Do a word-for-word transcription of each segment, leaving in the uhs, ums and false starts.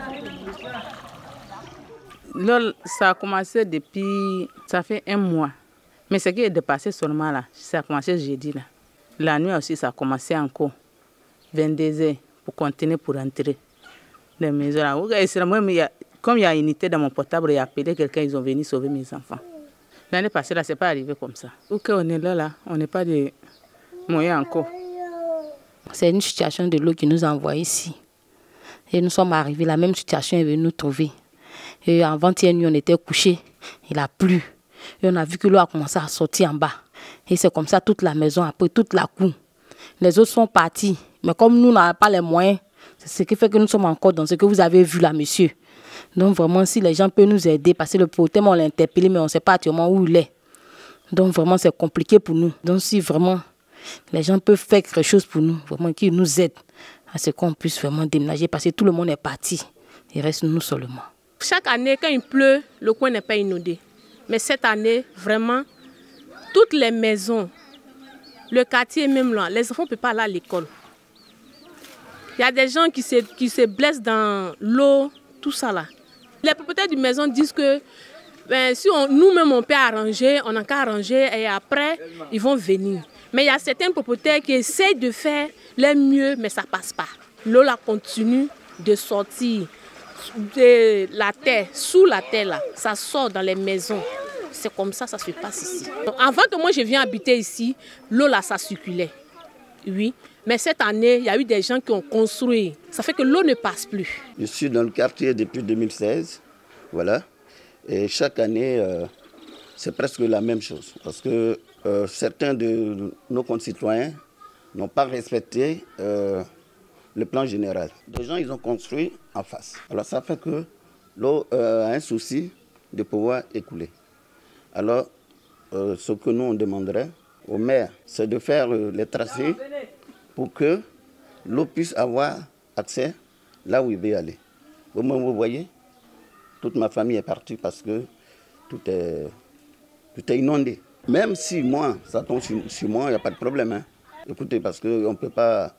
L'eau, ça a commencé depuis, ça fait un mois. Mais ce qui est dépassé seulement là, ça a commencé jeudi là. La nuit aussi, ça a commencé encore. vingt-deux heures pour continuer pour entrer. Les maisons là. Comme il y a une unité dans mon portable, il a appelé quelqu'un, ils ont venu sauver mes enfants. L'année passée là, c'est pas arrivé comme ça. Ok, on est là, là, on n'est pas de moyens encore. C'est une situation de l'eau qui nous a envoyés ici. Et nous sommes arrivés, la même situation est venue nous trouver. Et avant-hier nuit, on était couchés, il a plu. Et on a vu que l'eau a commencé à sortir en bas. Et c'est comme ça toute la maison, après toute la cour. Les autres sont partis. Mais comme nous n'avons pas les moyens, c'est ce qui fait que nous sommes encore dans ce que vous avez vu là, monsieur. Donc vraiment, si les gens peuvent nous aider, parce que le potem, on l'a interpellé, mais on ne sait pas actuellement où il est. Donc vraiment, c'est compliqué pour nous. Donc si vraiment les gens peuvent faire quelque chose pour nous, vraiment qu'ils nous aident, à ce qu'on puisse vraiment déménager, parce que tout le monde est parti. Il reste nous seulement. Chaque année, quand il pleut, le coin n'est pas inondé. Mais cette année, vraiment, toutes les maisons, le quartier même là, les enfants ne peuvent pas aller à l'école. Il y a des gens qui se, qui se blessent dans l'eau, tout ça là. Les propriétaires de maison disent que ben, si nous-mêmes on peut arranger, on n'a qu'à arranger et après ils vont venir. Mais il y a certains propriétaires qui essayent de faire le mieux, mais ça ne passe pas. L'eau là continue de sortir de la terre, sous la terre là, ça sort dans les maisons. C'est comme ça, ça se passe ici. Donc, avant que moi je vienne habiter ici, l'eau là ça circulait. Oui. Mais cette année, il y a eu des gens qui ont construit. Ça fait que l'eau ne passe plus. Je suis dans le quartier depuis deux mille seize. Voilà. Et chaque année, euh, c'est presque la même chose. Parce que euh, certains de nos concitoyens n'ont pas respecté euh, le plan général. Des gens, ils ont construit en face. Alors ça fait que l'eau euh, a un souci de pouvoir écouler. Alors, euh, ce que nous, on demanderait au maire, c'est de faire euh, les tracés pour que l'eau puisse avoir accès là où il veut aller. Vous, vous voyez, toute ma famille est partie parce que tout est, tout est inondé. Même si moi, ça tombe sur, sur moi, il n'y a pas de problème. Hein. Écoutez, parce qu'on ne peut pas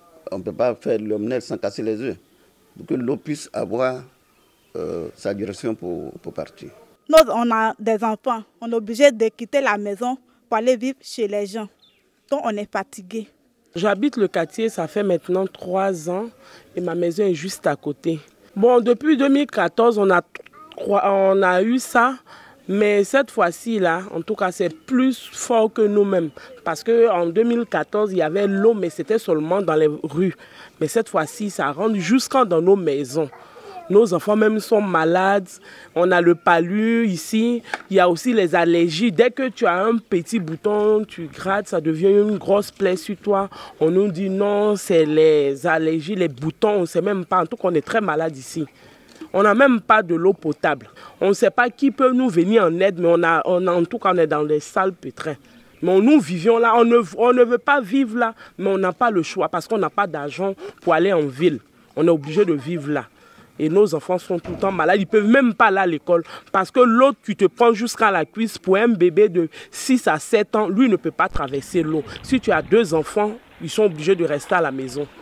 faire l'omelette sans casser les œufs. Pour que l'eau puisse avoir euh, sa direction pour, pour partir. Nous, on a des enfants, on est obligé de quitter la maison pour aller vivre chez les gens. Donc on est fatigué. J'habite le quartier, ça fait maintenant trois ans et ma maison est juste à côté. Bon, depuis deux mille quatorze, on a, on a eu ça, mais cette fois-ci, là, en tout cas, c'est plus fort que nous-mêmes. Parce qu'en deux mille quatorze, il y avait l'eau, mais c'était seulement dans les rues. Mais cette fois-ci, ça rentre jusqu'à dans nos maisons. Nos enfants même sont malades, on a le palu ici, il y a aussi les allergies. Dès que tu as un petit bouton, tu grattes, ça devient une grosse plaie sur toi. On nous dit non, c'est les allergies, les boutons, on ne sait même pas. En tout cas, on est très malade ici. On n'a même pas de l'eau potable. On ne sait pas qui peut nous venir en aide, mais on a, on a, en tout cas, on est dans les salles pétrins. Mais nous vivions là, on ne, on ne veut pas vivre là, mais on n'a pas le choix parce qu'on n'a pas d'argent pour aller en ville. On est obligé de vivre là. Et nos enfants sont tout le temps malades. Ils ne peuvent même pas aller à l'école. Parce que l'autre, tu te prends jusqu'à la cuisse. Pour un bébé de six à sept ans, lui ne peut pas traverser l'eau. Si tu as deux enfants, ils sont obligés de rester à la maison.